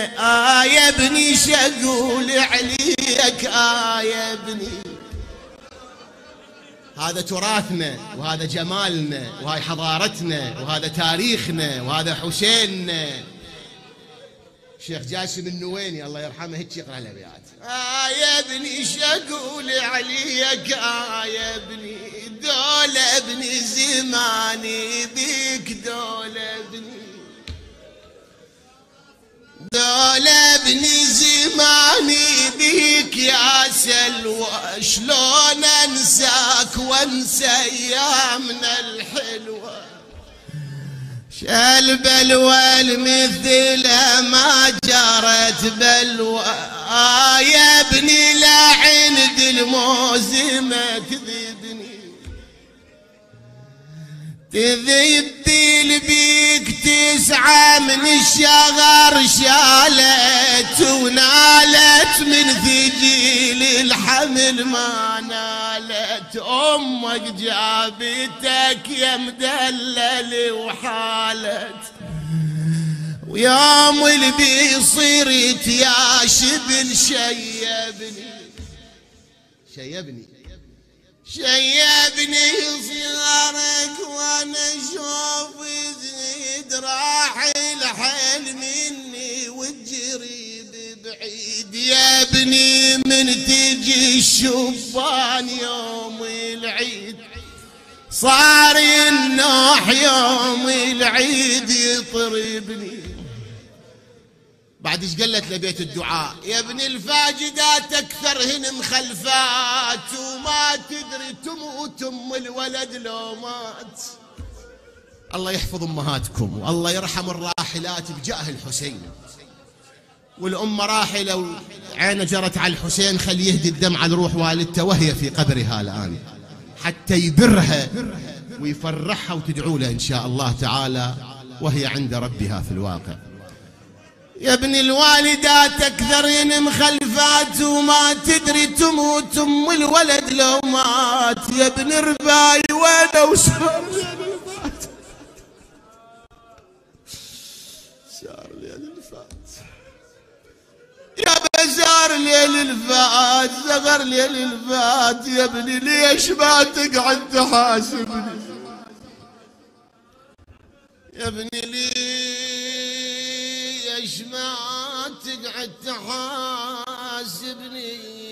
يا ابني شقول عليك يا ابني. هذا تراثنا وهذا جمالنا وهاي حضارتنا وهذا تاريخنا وهذا حسيننا. الشيخ جاسم النويني الله يرحمه هيك يقرأ الأبيات. يا ابني شقول عليك يا ابني، دول ابني زماني بيك، دول ابني، دول ابني زماني بيك يا سلوى. شلون انساك وانسى ايامنا الحلوه، شال بلوى مثل ما جرت بلوى. يا ابني لا عند الموزمة تذيبني، تذيب بيك تسعى من الشغر شالت، ونالت من ثجيل الحمل ما نالت. امك جابتك يا مدلل وحالت، ويوم اللي صرت يا شبل شيبني، شيبني شيبني صغارك وانا اشوف زيد راح الحل مني والجريب بعيد. يا ابني من تجي الشبان يوم العيد، صار النوح يوم العيد يطربني. بعد ايش قالت لبيت الدعاء؟ يا ابن الفاجدات اكثرهن مخلفات، وما تدري تموت ام الولد لو مات. الله يحفظ امهاتكم والله يرحم الراحلات بجاه الحسين. والام راحله وعينه جرت على الحسين، خل يهدي الدمع لروح والدته وهي في قبرها الان، حتى يبرها ويفرحها وتدعو له ان شاء الله تعالى وهي عند ربها في الواقع. يا ابن الوالدات اكثرين مخلفات، وما تدري تموت ام الولد لو مات. يا ابن رباي وانا وصار الفات، صار ليل الفات يا بزار ليل الفات، زغر ليل الفات. يا ابني ليش ما تقعد تحاسبني؟ يا ابني ليش ما تقعد تحاسبني؟